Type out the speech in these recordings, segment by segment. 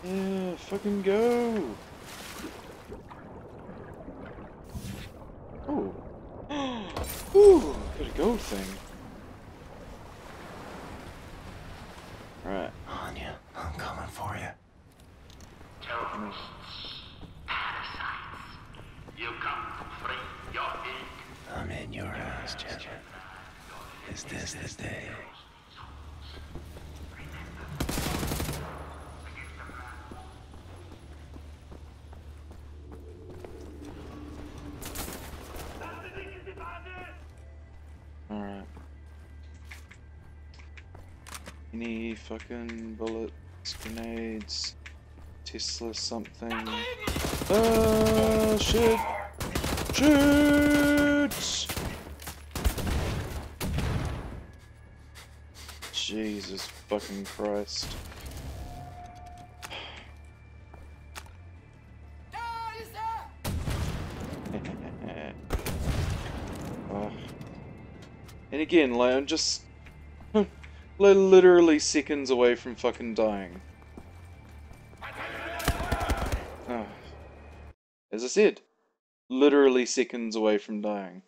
Yeah, fucking go! Oh. Ooh, got a gold thing. Right. Anya, I'm coming for you. Terrorists, parasites, you come to free your egg. I'm in your house, gentlemen. Is this the day? Alright. Any fucking bullets, grenades, Tesla something. Shit! Shoot! Jesus fucking Christ. Oh. And again, like, I'm just literally seconds away from fucking dying. Oh. As I said, literally seconds away from dying.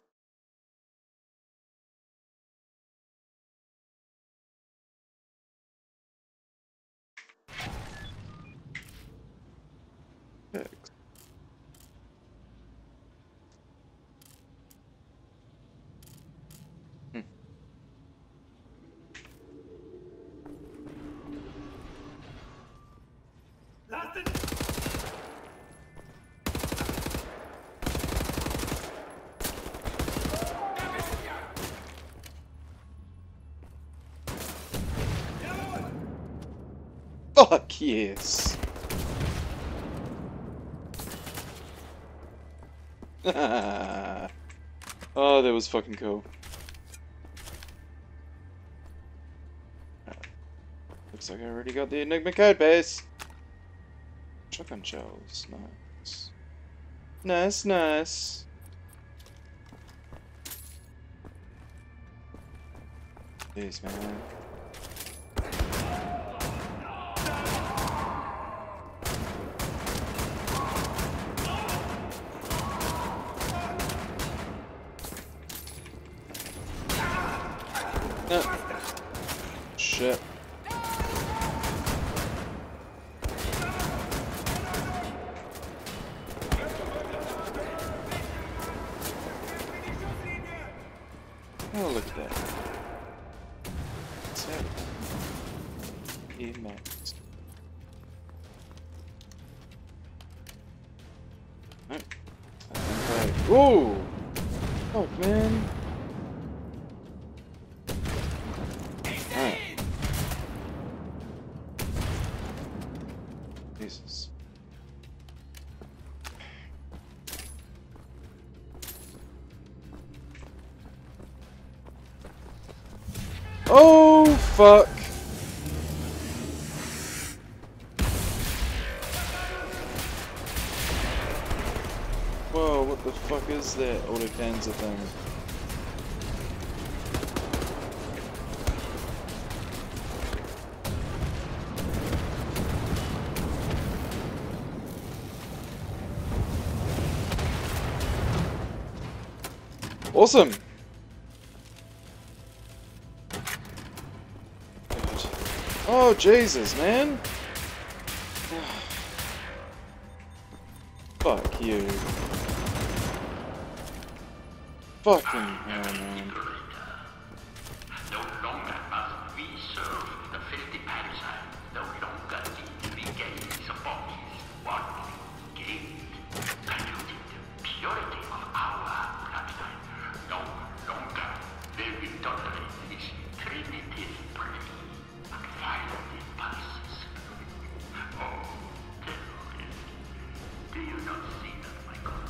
Fix. Fuck yes! Oh, that was fucking cool. Looks like I already got the Enigma code base. Shotgun shells, nice. Nice, nice. Jeez, man. Shit. Oh, look at that. What's that? Emacs. Whoa! Fuck, man. Alright. Jesus. Oh, fuck. Whoa, what the fuck is that autocancer thing? Awesome! God. Oh, Jesus, man! Fuck you. Fucking hell, man. No longer must we serve the filthy parasite. No longer need we gain bodies. What we gained polluted the purity of our bloodline. No longer will we tolerate this primitive play and violent impulses. Oh, terrorist. Do you not see that, Michael?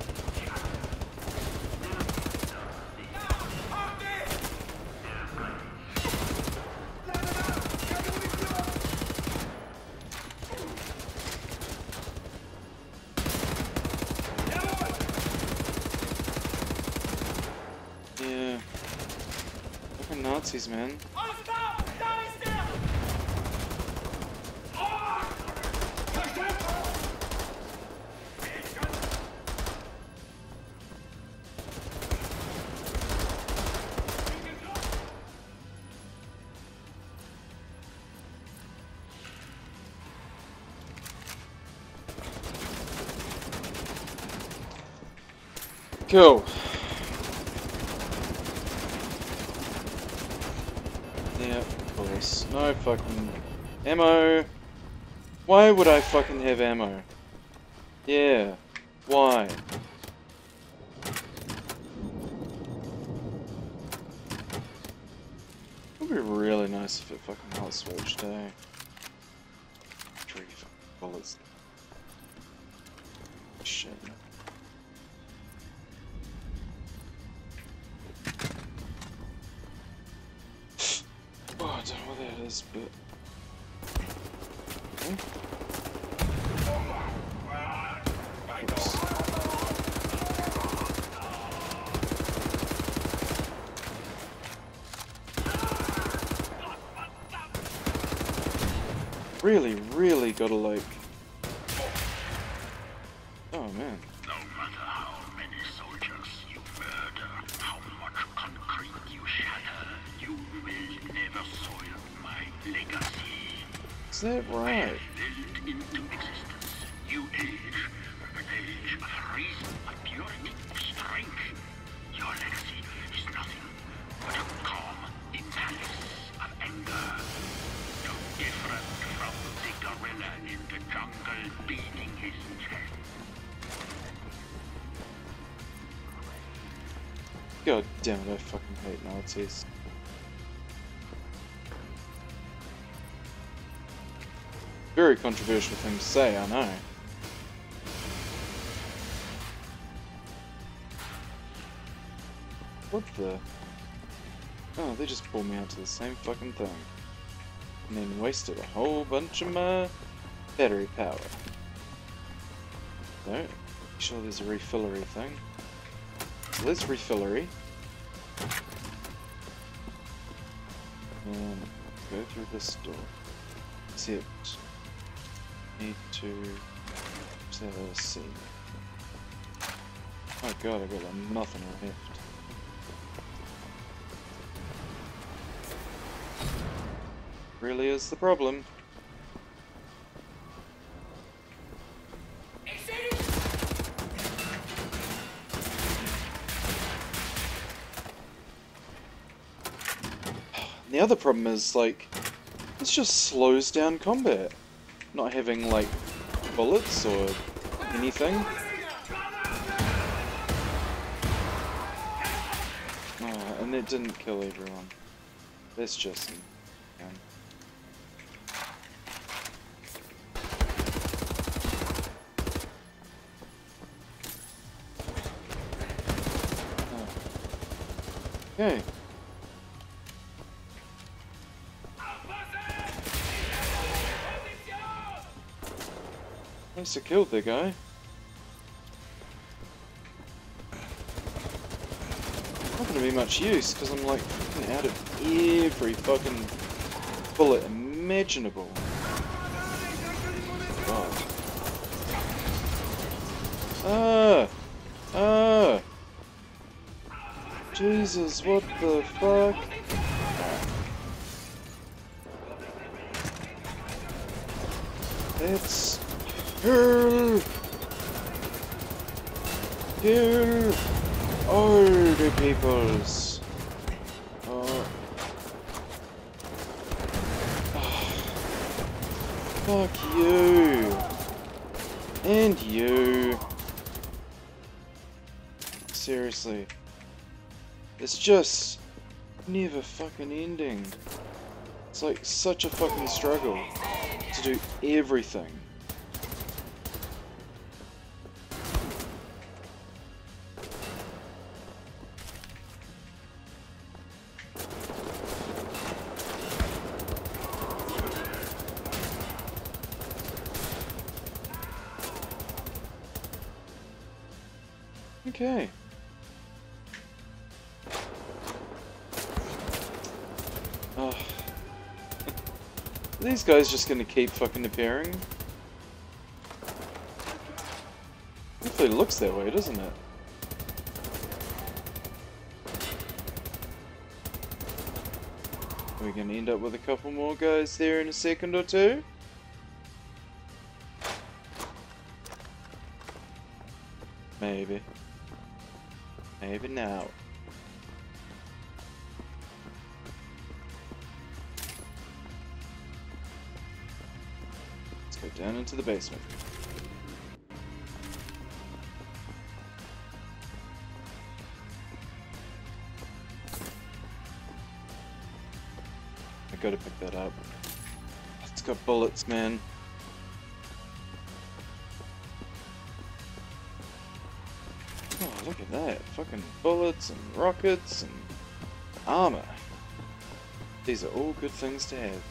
Yeah. Fucking Nazis, man. Cool. Yeah, of course. No fucking ammo. Why would I fucking have ammo? Yeah. Why? It would be really nice if it fucking hot switched, eh? 3 fucking bullets. Shit. Oh, I don't know what that is, but... Okay. Oops. Really gotta like... Oh man. No matter how many soldiers you murder, how much concrete you shatter, you will never soil my legacy. Is that right? Willed into existence, new age, an age of reason, of purity, of strength. Your legacy is nothing but a calm imbalance of anger. No different from the gorilla in the jungle beating his chest. God damn it, I fucking hate Nazis. Very controversial thing to say, I know. What the? Oh, they just pulled me out to the same fucking thing. And then wasted a whole bunch of my battery power. So, make sure there's a refillery thing. So let's refillery. And go through this door. Except, need to have a C. Oh god, I got like nothing left. Really is the problem. The other problem is, like, this just slows down combat. Not having, like, bullets or anything. Oh, and it didn't kill everyone. That's just... Okay. Nice to kill the guy. Not gonna be much use because I'm like fucking out of every fucking bullet imaginable. God. Jesus, what the fuck? It's... Kill all the peoples. Fuck you. And you. Seriously. It's just never fucking ending. It's like such a fucking struggle to do everything. Okay. Oh. Are these guys just gonna keep fucking appearing? Hopefully it looks that way, doesn't it? Are we gonna end up with a couple more guys there in a second or two? Maybe. Maybe now. Let's go down into the basement. I gotta pick that up. It's got bullets, man. Oh, look at that. Fucking bullets and rockets and armor. These are all good things to have.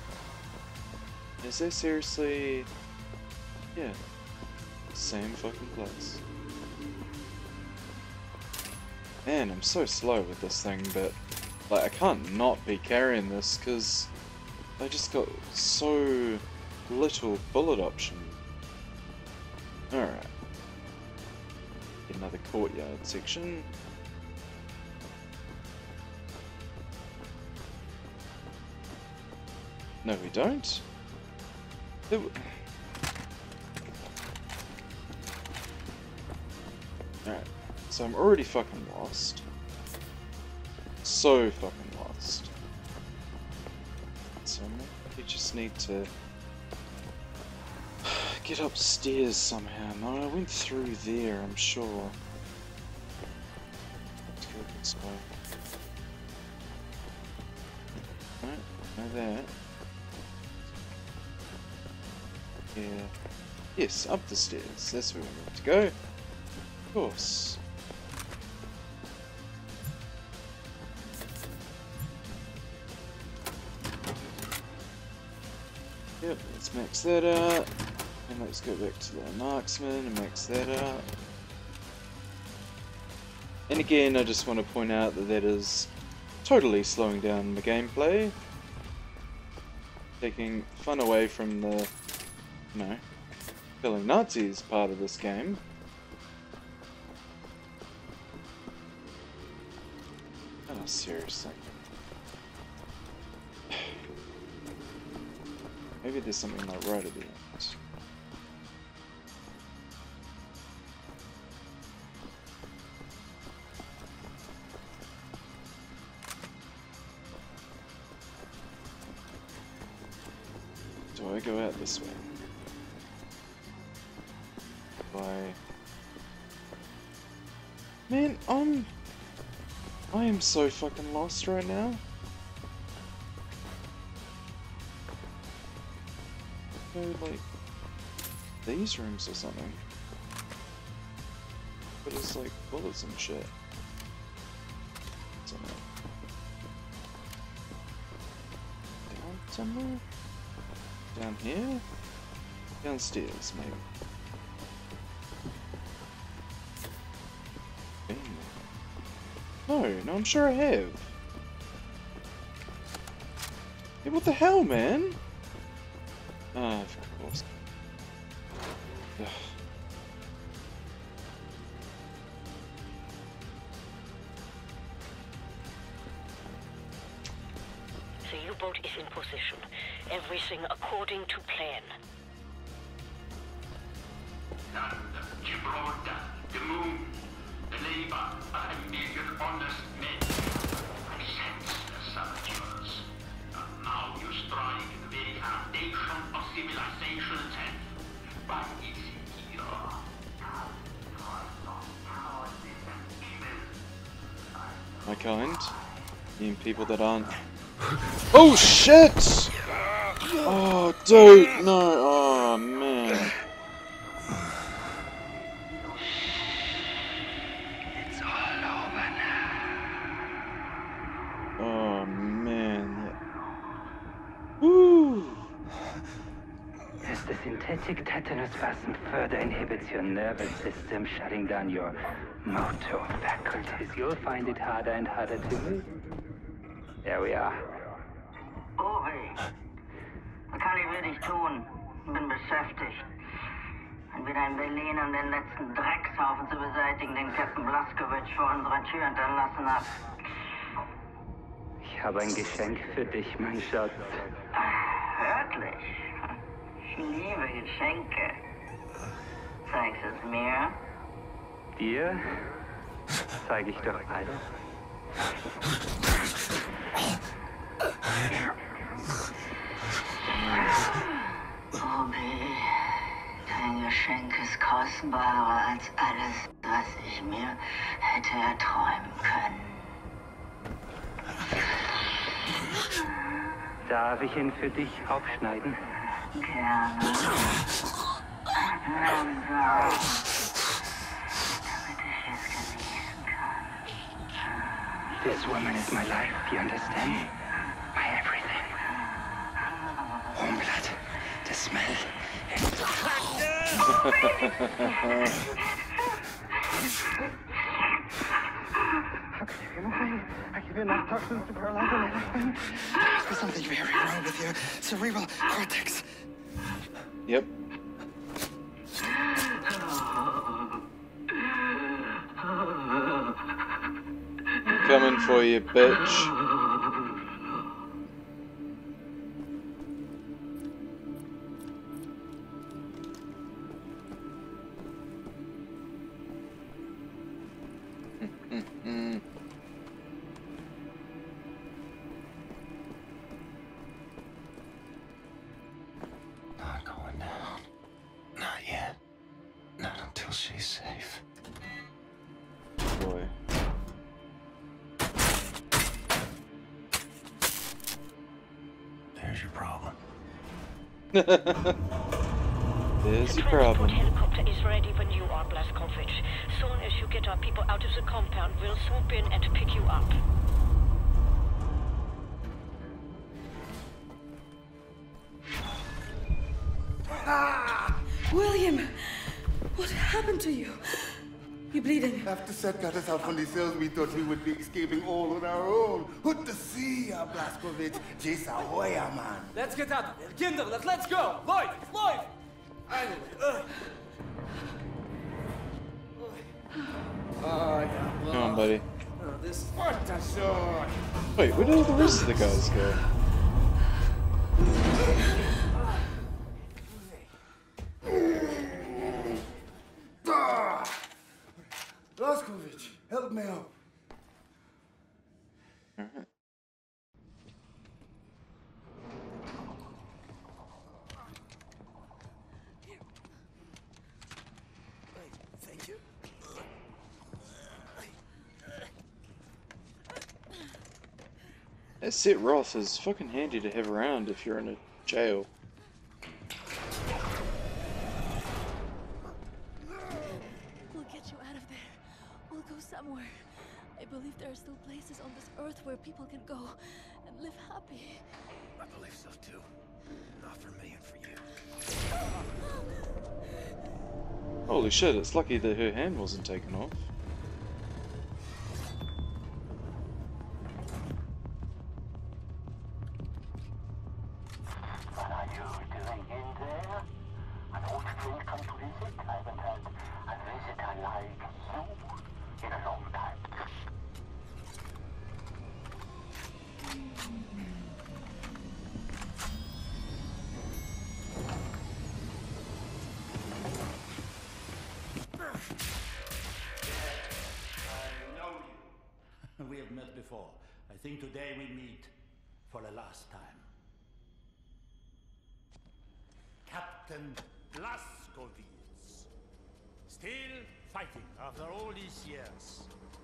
Is there seriously... Yeah. Same fucking place. Man, I'm so slow with this thing, but... Like, I can't not be carrying this, because... I just got so little bullet option. Alright. Another courtyard section. No, we don't. Alright, so I'm already fucking lost. So fucking lost. So we just need to get upstairs somehow. No, I went through there, I'm sure. Let's go this way. Alright, know that. Yeah. Yes, up the stairs. That's where we need to go. Of course. Yep, let's max that out. And let's go back to the marksman and max that out. And again, I just want to point out that that is totally slowing down the gameplay. Taking fun away from the, you know, killing Nazis part of this game. Oh, seriously. Maybe there's something like right at the end. Do I go out this way? Why? Man, I am so fucking lost right now. Go like these rooms or something. But it's like bullets and shit. Somewhere. Down somewhere? Down here? Downstairs, maybe. Been there. No, I'm sure I have. Hey, what the hell, man? Ah, of course. Ugh. The U-boat is in position. Everything according to plan. Gibraltar, the moon, the labor of a million honest men. I sense the saboteurs. And now you strike the very foundation of civilization itself. But is it here? My kind? You mean people that aren't... Oh shit! Oh dude, no, oh man. It's all over now. Oh man. Woo! As the synthetic tetanus spasm further inhibits your nervous system, shutting down your motor faculties, you'll find it harder and harder to move. There we are. Uri, was kann ich wirklich tun? Bin beschäftigt. Entweder in Berlin, um den letzten Dreckshaufen zu beseitigen, den Captain Blaskowitz vor unserer Tür hinterlassen hat. Ich habe ein Geschenk für dich, mein Schatz. Wirklich? Ich liebe Geschenke. Zeigst es mir? Dir Zeige ich doch alles. Obi, dein Geschenk ist kostbarer als alles, was ich mir hätte erträumen können. Darf ich ihn für dich aufschneiden? Gerne. Langsam. Damit ich es genießen kann. This woman is my life, you understand? My everything. Warm blood, the smell. How can you hear nothing? I give you enough toxins to paralyze an elephant. There must be something very wrong with your cerebral cortex. Yep. Coming for you, bitch. Not going down. Not yet. Not until she's safe. Boy. There's your problem. There's The your problem. transport helicopter is ready when you are, Blazkowicz. Soon as you get our people out of the compound, we'll swoop in and pick you up. William! What happened to you? You bleeding? After Seth got us out from the cells, we thought we would be escaping all on our own. Good to see ya, Blazkowicz. Jesa Hoya, man. Let's get out of here. Kinder, let's go. Lloyd! Lloyd! Come on, buddy. This... What a shot! Wait, where did all the rest of the guys go? Blazkowicz, help me out. Thank you. That Sit Roth is fucking handy to have around if you're in a jail. We'll get you out of there. We'll go somewhere. I believe there are still places on this earth where people can go and live happy. I believe so too. Not for me and for you. Holy shit, it's lucky that her hand wasn't taken off. What are you doing in there? An old friend come to visit? I haven't had a visitor like you in a long time. We have met before. I think today we meet for the last time. Captain Blazkowicz. Still fighting after all these years.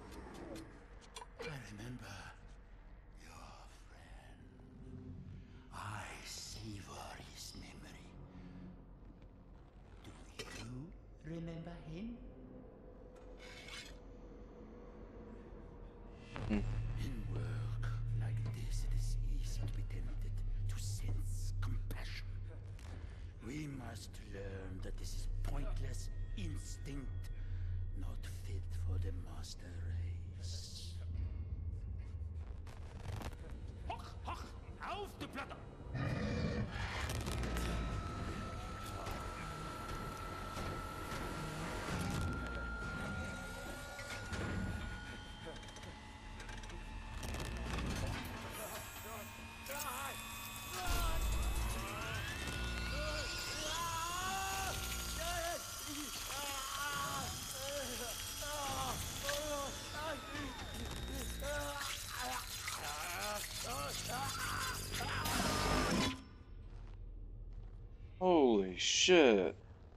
I remember your friend. I savor his memory. Do you remember him? In work like this, it is easy to be tempted to sense compassion. We must learn that this is pointless instinct, not fit for the master race. Hoch, hoch, auf die Platte! shit.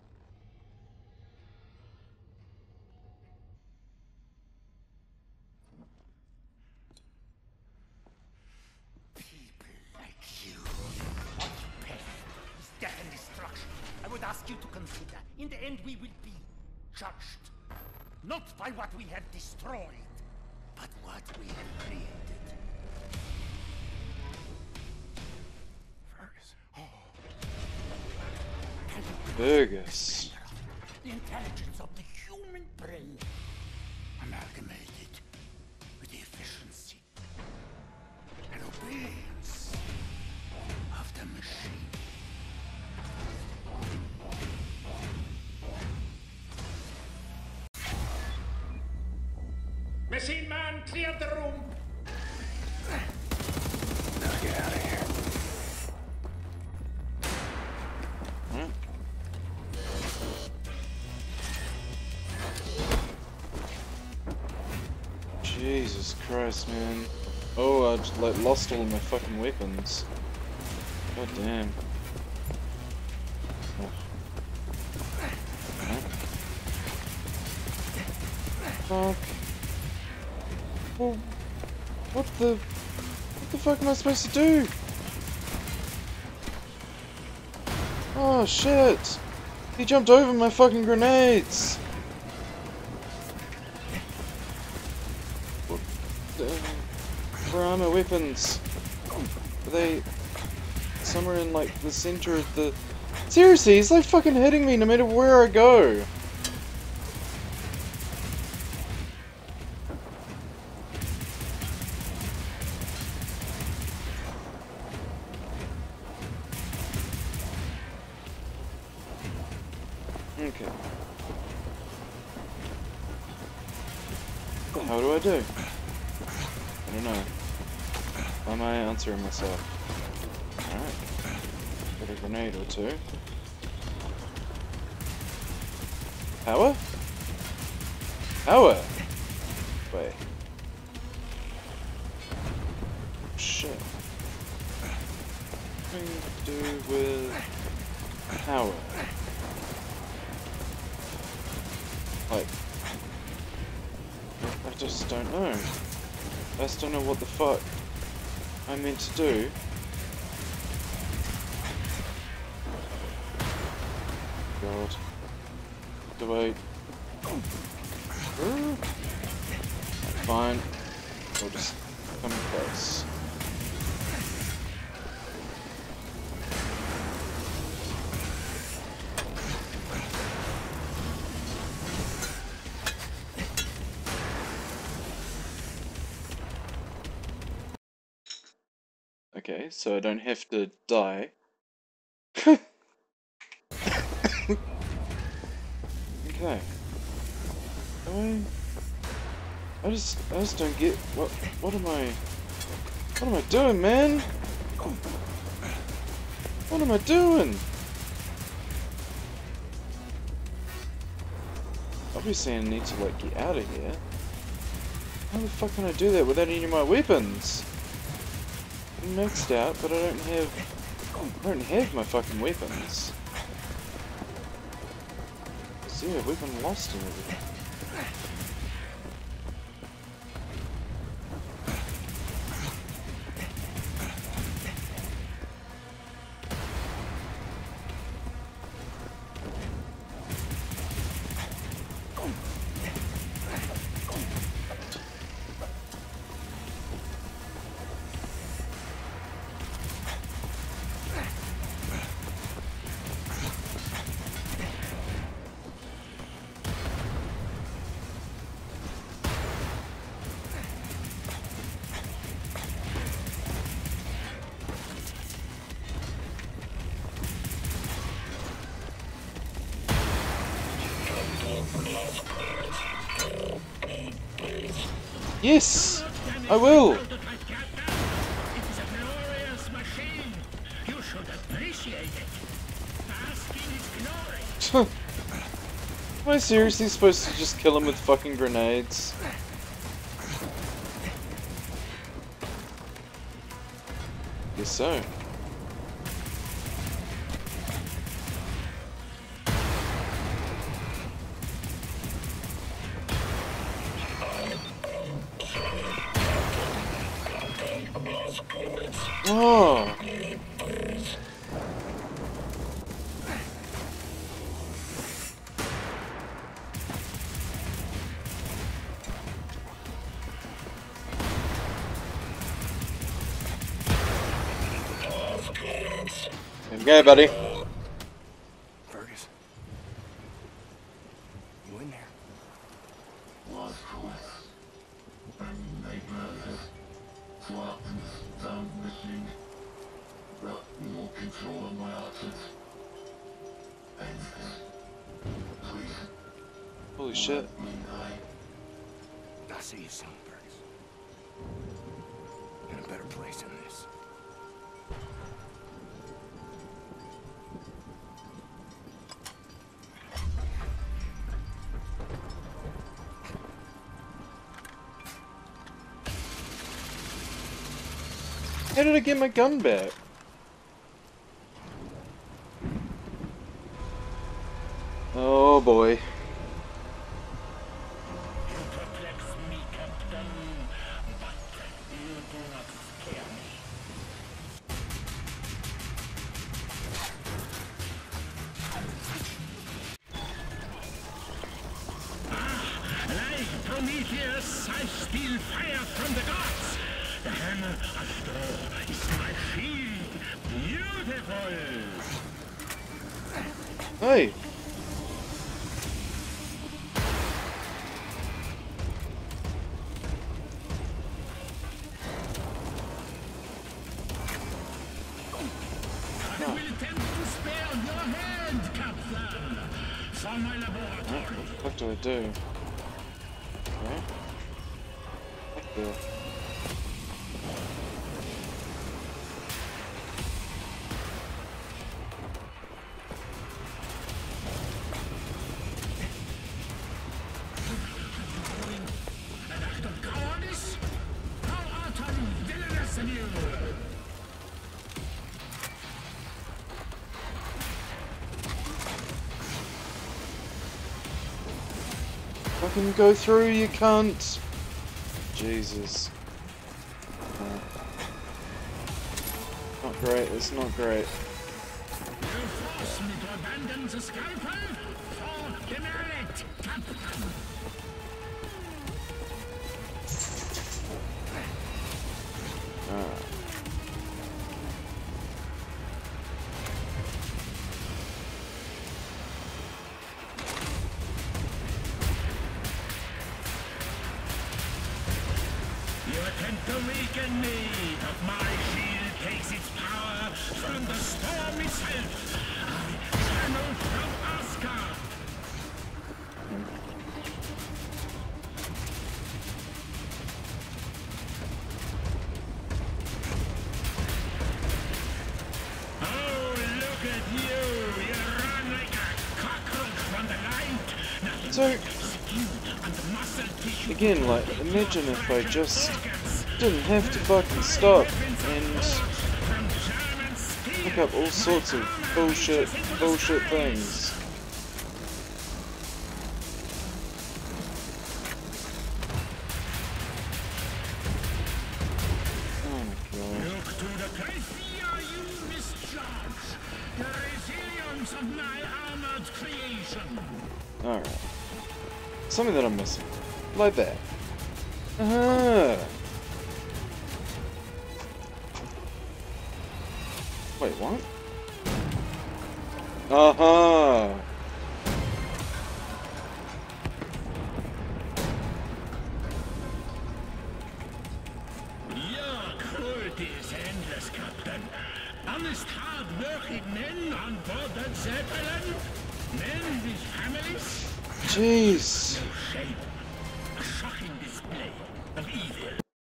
People like you. Pain is death and destruction. I would ask you to consider. In the end, we will be judged. Not by what we have destroyed, but what we have created. Fergus. The intelligence of the human brain amalgamated with the efficiency and obedience of the machine. Machine man, clear the room. Now get out of here. Jesus Christ, man. Oh, I just, like, lost all of my fucking weapons. God damn. Oh. Fuck. Well, what the fuck am I supposed to do? Oh shit! He jumped over my fucking grenades! Where are my weapons? Are they somewhere in like the center of the... Seriously, he's like fucking hitting me no matter where I go! Okay. What the hell do I do? I don't know. Why am I answering myself? Alright. Got a grenade or two. Power? Power! Wait. Shit. Something to do with power. Like, I just don't know. I just don't know what the fuck I'm meant to do. God. Wait. Fine. We'll just come close. Okay, so I don't have to die. Okay. I just don't get what am I doing, man? What am I doing? Obviously I need to like get out of here. How the fuck can I do that without any of my weapons? I'm maxed out, but I don't have my fucking weapons. See, a weapon lost and everything. Yes! I will! It is a glorious machine. You should appreciate it. Basking its glory. Am I seriously supposed to just kill him with fucking grenades? Guess so. Oh! Okay, buddy. Fergus. You in there? Lost choice. Swapped and found machine. Brought more control of my options. Please. Holy shit. I'll see you soon, Fergus. In a better place than this. How did I get my gun back? Oh boy. Like Prometheus, I steal fire from the gods. The hammer of Thor is my shield. Beautiful. Hey. I will attempt to spare your hand, Captain. For my laboratory. What do I do? Okay. What the? Fucking go through, you cunt! Jesus. Not great, it's not great. You force me to abandon the scalpel for demerit, Captain. You attempt to weaken me, but my shield takes its power from the storm itself. I channel from Asgard. Oh, look at you! You run like a cockroach from the light. So, again, like, imagine if I just didn't have to fucking stop and pick up all sorts of bullshit things. Oh my god. Look to the Pythia, you misjudge the resilience of my armored creation. Alright. Something that I'm missing. Like that. Uh-huh. Wait, what? Uh-huh. Your cruelty is endless, Captain. Honest, hard-working men on board the Zeppelin? Men with families? Jeez. Shame. A shocking display of evil.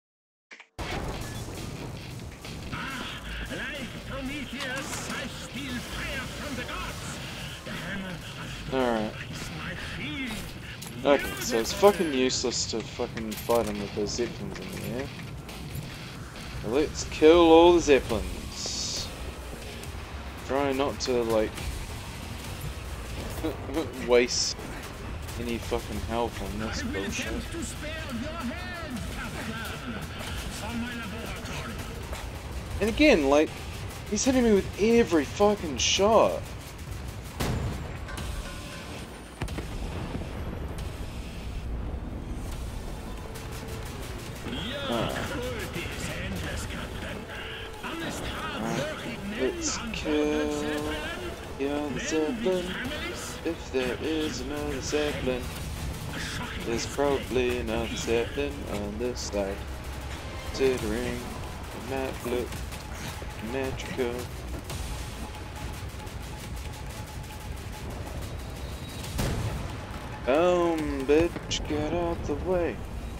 Like Prometheus, I steal fire from the gods. The hammer of Alright. is my shield. Okay, so it's fucking useless to fucking fight them with those zeppelins in the air. Well, let's kill all the zeppelins. Try not to, like, waste any fucking health on this bullshit. To spare your hand, Captain, for my laboratory. And again, like, he's hitting me with every fucking shot. Let's kill the other Zeppelin. If there is another Zeppelin, there's probably another Zeppelin on this side. Considering the map look symmetrical. Bitch, get out the way.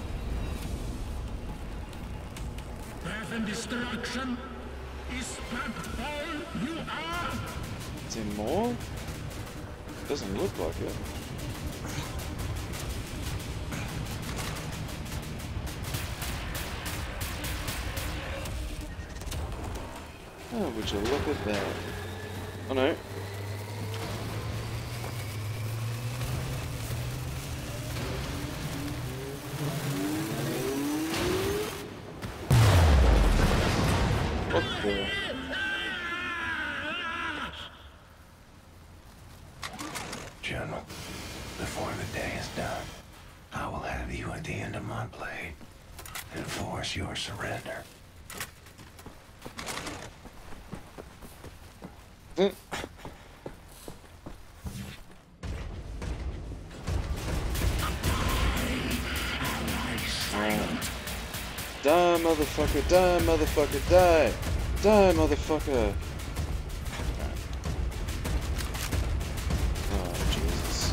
Death and destruction is that all you are? Is there more? Doesn't look like it. Oh, would you look at that? Oh no. What the? General, before the day is done, I will have you at the end of my blade and force your surrender. Die, motherfucker, die, motherfucker, die! Die, motherfucker! Oh, Jesus.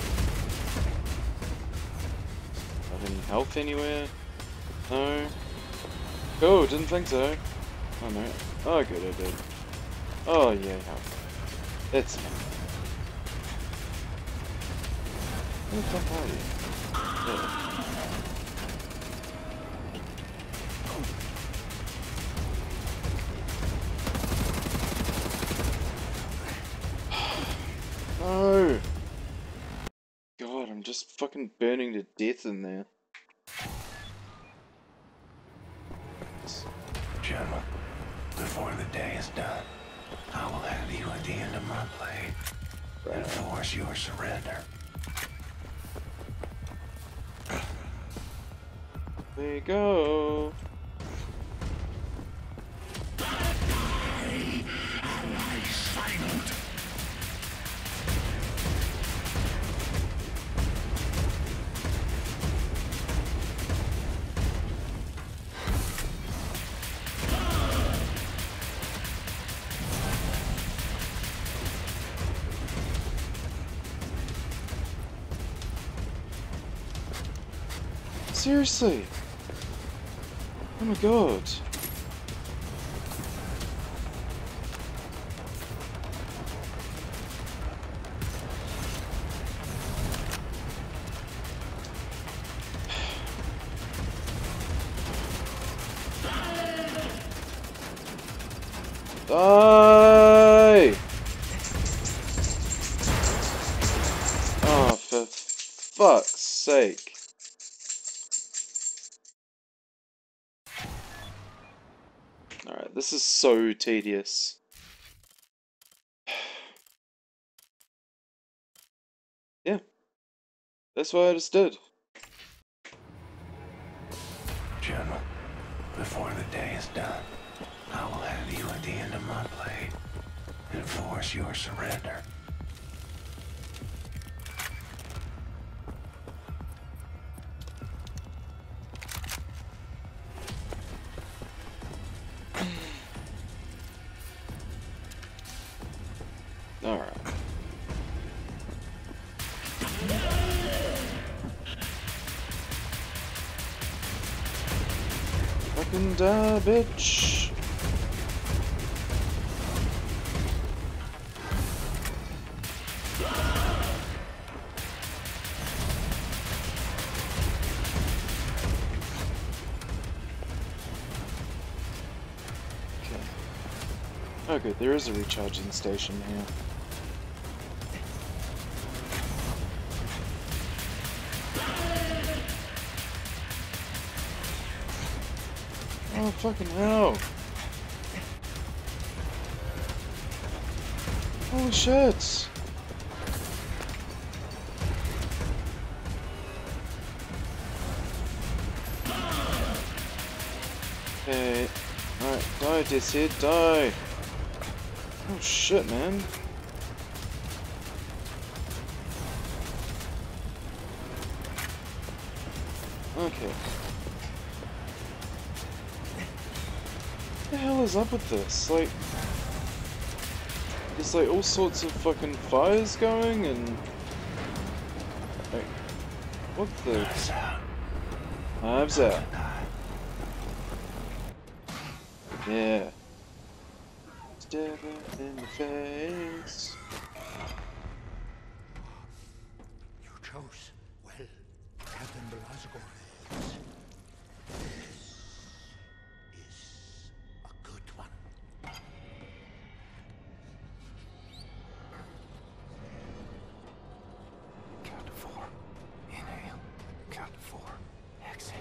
Have any health anywhere? No? Cool, didn't think so. Oh no. Oh good, I did. Oh yeah, health. That's fine. Where the fuck are you? Yeah. No! God, I'm just fucking burning to death in there. General, before the day is done, I will have you at the end of my blade and force your surrender. There you go. Seriously? Oh my god. Die! Oh, for fuck's sake. Alright, this is so tedious. Yeah. That's what I just did. General, before the day is done, I will have you at the end of my blade and force your surrender. Alright. Fucking die, bitch. Okay, there is a recharging station here. Oh, fucking hell. Holy shit! Okay. Alright, die, Dishead, die! Oh shit, man. Okay. What the hell is up with this? Like, there's like all sorts of fucking fires going and... Like, what the... Knives out. Yeah. Stab her in the face. You chose well, Captain Blazkowicz. This is a good one. Count to 4. Inhale. Count to 4. Exhale.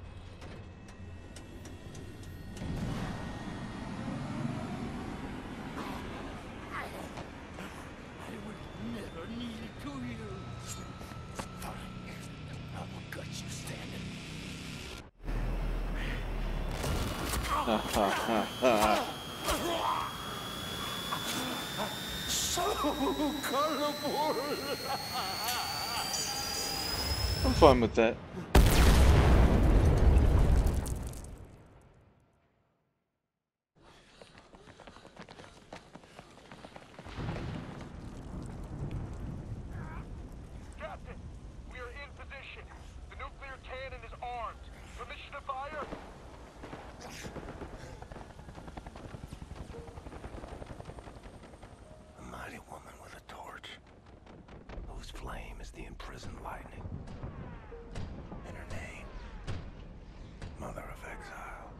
I will never kneel to you. Fine. I will gut you standing. Ha ha ha ha. So colorful. I'm fine with that. Captain, we are in position. The nuclear cannon is armed. Permission to fire? A mighty woman with a torch, whose flame is the imprisoned lightning. And her name, Mother of Exiles.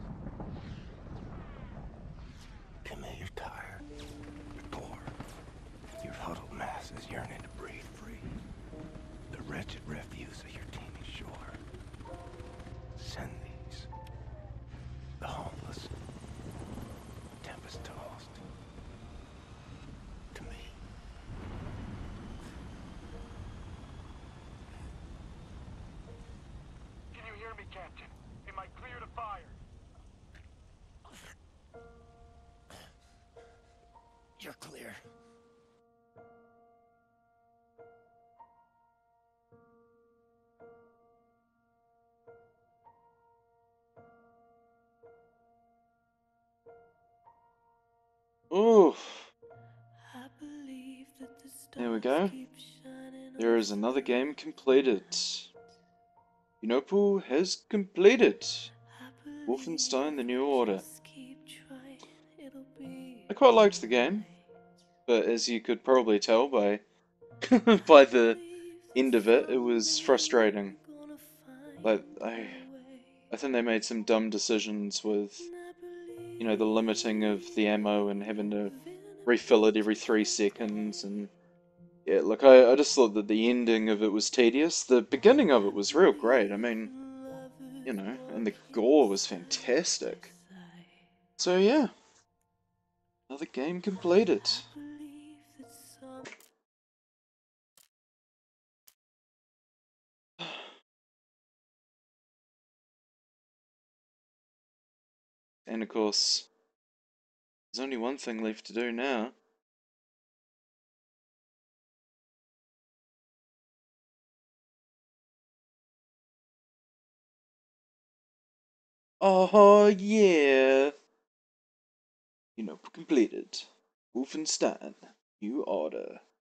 Come here, you're tired. You're poor. Your huddled masses yearning to breathe free. The wretched refuse of your teeming shore. Send these. The homeless. Tempest-tossed. To me. Can you hear me, Captain? Am I clear to fire? You're clear. Oof. There we go. There is another game completed. uNople has completed Wolfenstein the New Order. I quite liked the game, but as you could probably tell by by the end of it, it was frustrating. Like I think they made some dumb decisions with, you know, the limiting of the ammo and having to refill it every 3 seconds, and yeah, look, I just thought that the ending of it was tedious. The beginning of it was real great. I mean, you know, and the gore was fantastic. So yeah, another game completed. And of course, there's only one thing left to do now. Oh yeah! uNople completed. Wolfenstein New Order.